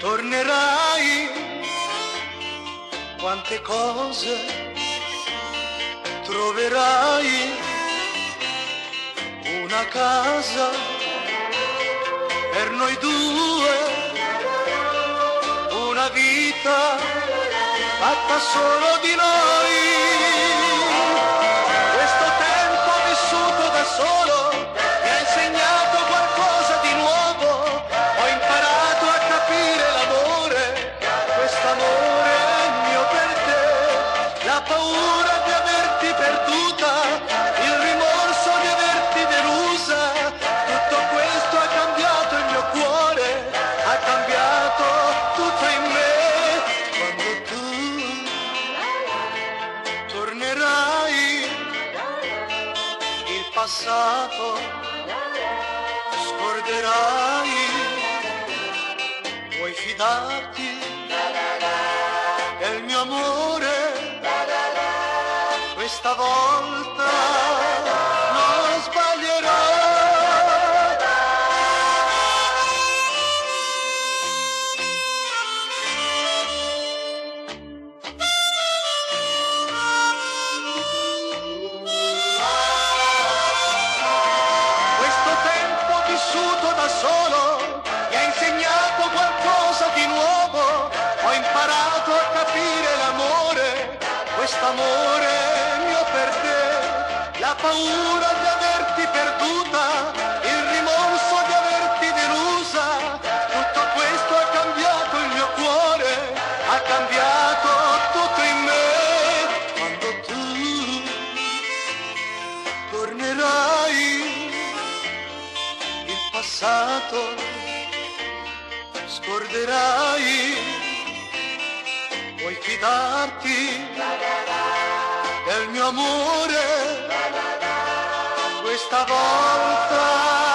tornerai, quante cose troverai, una casa per noi due, una vita fatta solo di noi. Questo tempo vissuto da solo mi ha insegnato qualcosa di nuovo, ho imparato a capire l'amore, quest'amore è mio per te, la paura di averti perduta, il rimorso di averti delusa, tutto questo ha cambiato il mio cuore, ha cambiato tutto in me. Quando tu tornerai, il passato scorderai, puoi fidarti del mio amore, questa volta non sbaglierò. Questo tempo vissuto da solo mi ha insegnato qualcosa di nuovo, ho imparato a capire l'amore, quest'amore è mio per te, la paura di averti perduta, il rimorso di averti delusa, tutto questo ha cambiato il mio cuore, ha cambiato tutto in me. Quando tu tornerai, il passato scorderai, puoi fidarti del mio amore, questa volta